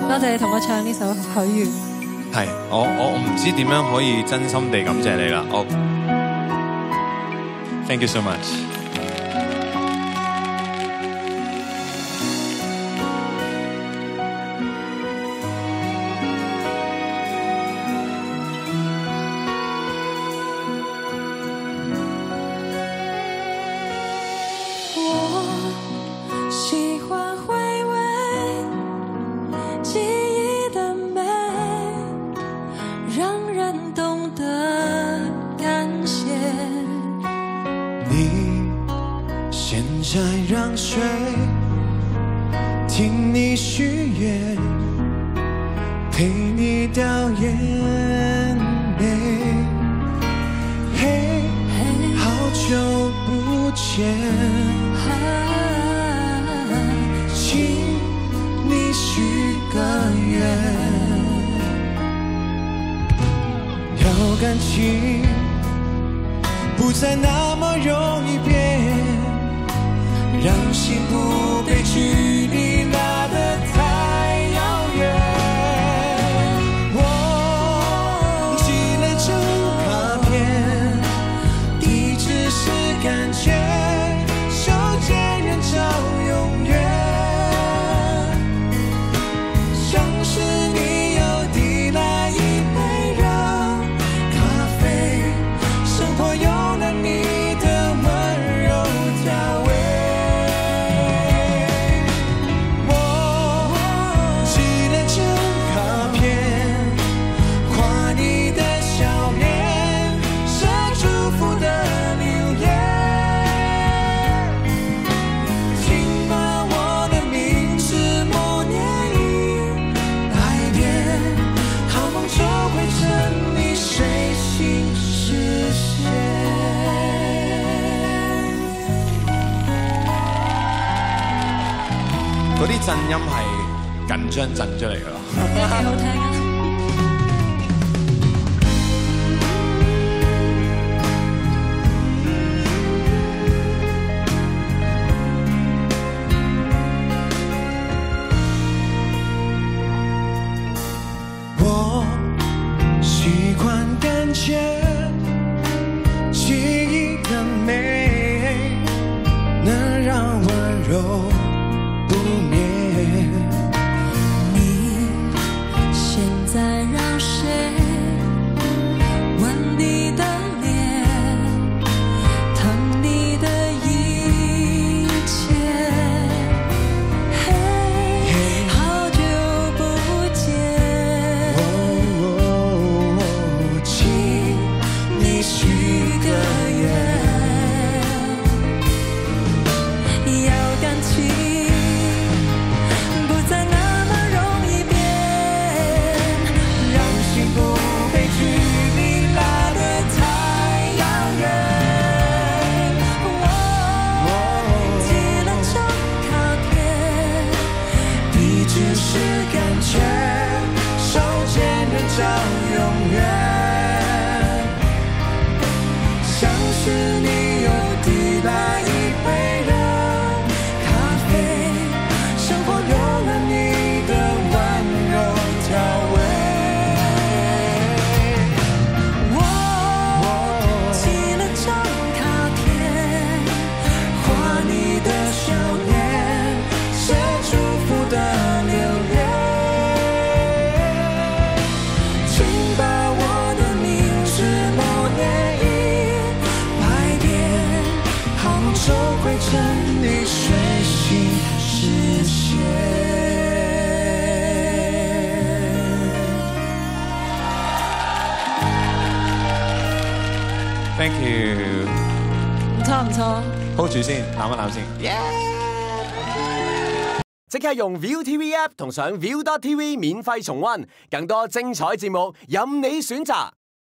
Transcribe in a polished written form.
多謝你同我唱呢首許願。 係，我唔知點樣可以真心地感謝你啦。Thank you so much。 嗰啲震音係緊張震出嚟㗎咯， 幾好聽啊！ 我習慣感覺記憶的美，能讓溫柔不滅。 Thank you， 唔錯唔錯 ，hold 住先，攬一攬先。 即刻用 ViuTV App 同上 Viu.tv 免費重溫，更多精彩節目任你選擇。